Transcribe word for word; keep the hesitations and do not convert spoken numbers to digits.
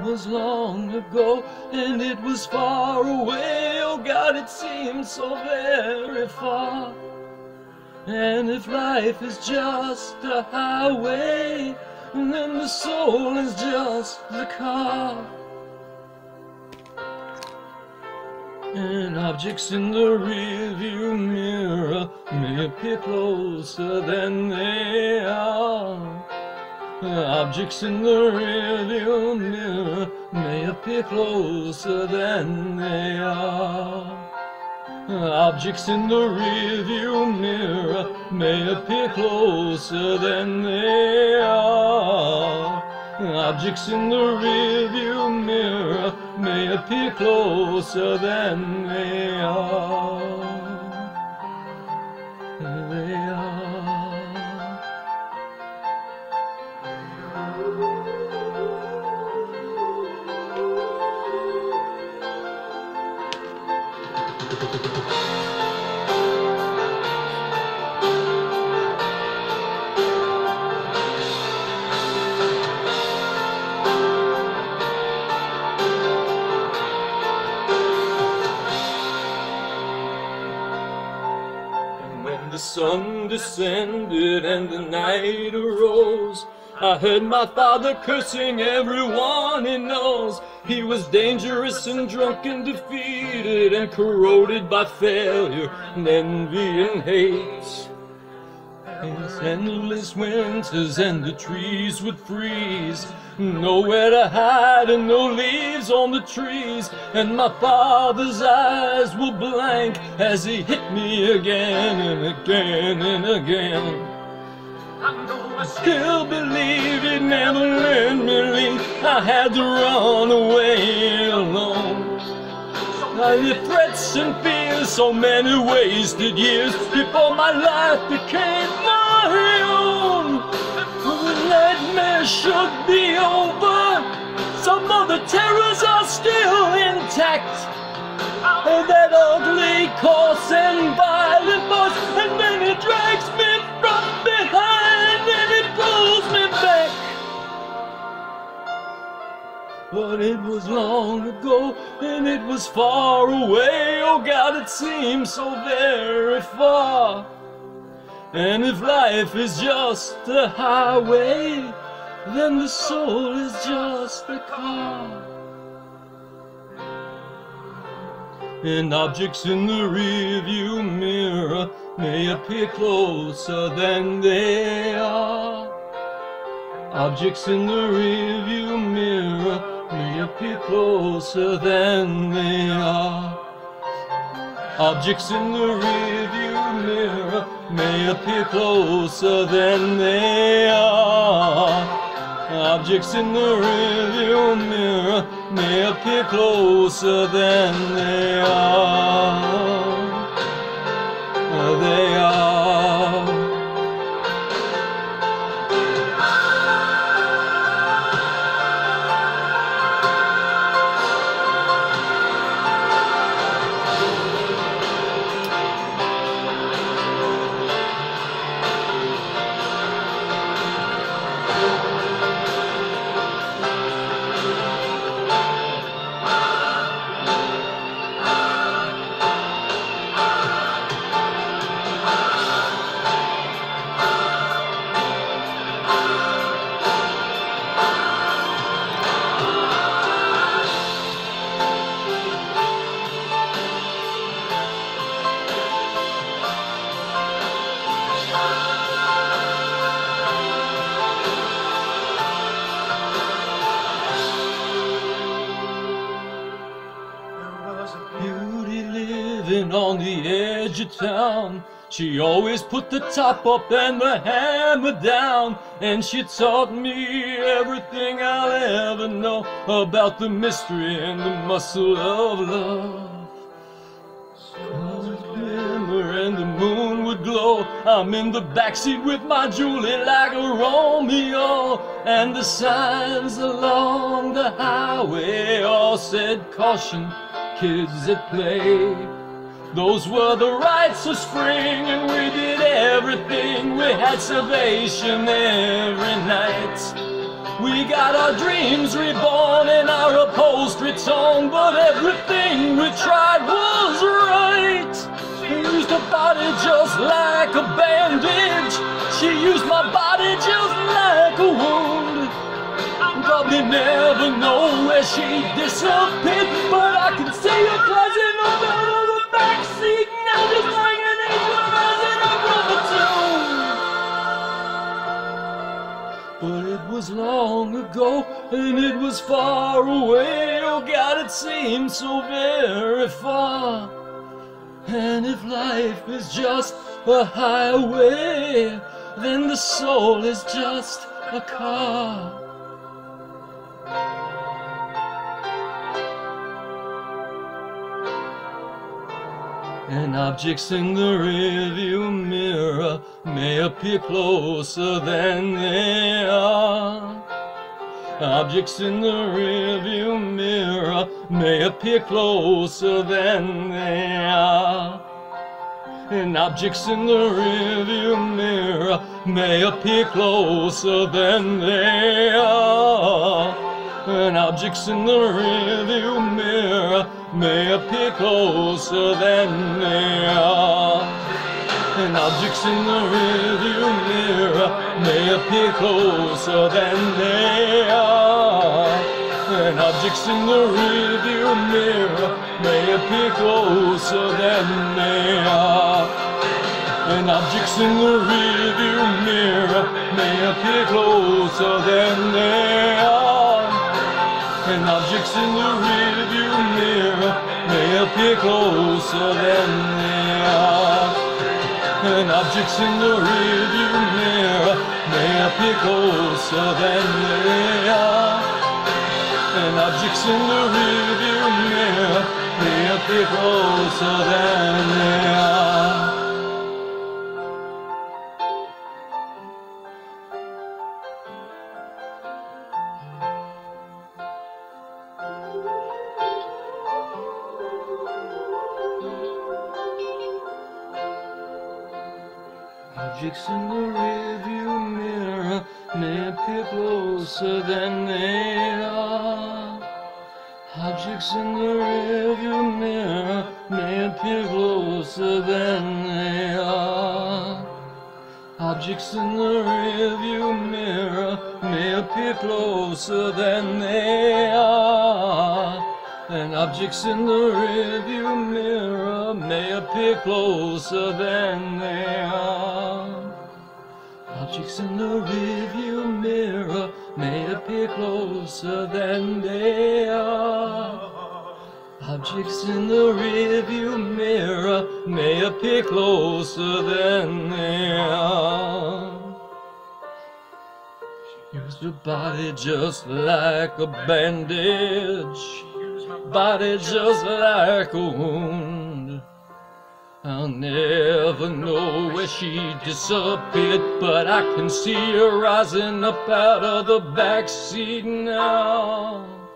was long ago, and it was far away. Oh God, it seemed so very far. And if life is just a highway, then the soul is just the car. And objects in the rearview mirror may appear closer than they are. Objects in the rearview mirror may appear closer than they are. Objects in the rearview mirror may appear closer than they are. Objects in the rearview mirror may appear closer than they are. They are. The sun descended and the night arose. I heard my father cursing everyone he knows. He was dangerous and drunk and defeated and corroded by failure and envy and hate. His endless winters and the trees would freeze, nowhere to hide and no leaves on the trees. And my father's eyes were blank as he hit me again and again and again. I still believe he'd never let me leave. I had to run away alone. I had threats and fears, so many wasted years before my life became my own. The nightmare should be over. Some of the terrors are still intact. And that ugly, coarse and violent voice, and then it drags me from behind and it pulls me back. But it was long ago, and it was far away. Oh God, it seems so very far. And if life is just a highway, then the soul is just a car. And objects in the rearview mirror may appear closer than they are. Objects in the rearview mirror may appear closer than they are. Objects in the rearview mirror may appear closer than they are. Objects in the rearview mirror may appear closer than they are. They are. On the edge of town, she always put the top up and the hammer down, and she taught me everything I'll ever know about the mystery and the muscle of love. Stars would glimmer and the moon would glow. I'm in the backseat with my Julie like a Romeo, and the signs along the highway all said caution, kids at play. Those were the rites of spring, and we did everything. We had salvation every night. We got our dreams reborn and our tongue, but everything we tried was right. She used her body just like a bandage. She used my body just like a wound. Probably never know where she disappeared, but I can see her rising up out of the backseat now, just like an angel rising up from the tomb. But it was long ago, and it was far away. Oh God, it seemed so very far. And if life is just a highway, then the soul is just a car. And objects in the rearview mirror may appear closer than they are. Objects in the rearview mirror may appear closer than they are. And objects in the rearview mirror may appear closer than they are. And objects in the rearview mirror may appear closer than they are. And objects in the rearview mirror may appear closer than they are. And objects in the rearview mirror may appear closer than they are. And objects in the rearview mirror may appear closer than they are. And objects in the rearview mirror may appear closer than they are. And objects in the rearview mirror may appear closer than they are. And objects in the rearview mirror may appear closer than they are. Objects in the rearview mirror may appear closer than they are. Objects in the rearview mirror may appear closer than they are. Objects in the rearview mirror may appear closer than they are. And objects in the rearview mirror may appear closer than they are. Objects in the rearview mirror may appear closer than they are. Objects in the rearview mirror may appear closer than they are. She used her body just like a bandage, body just like a wound. I'll never know where she disappeared, but I can see her rising up out of the backseat now.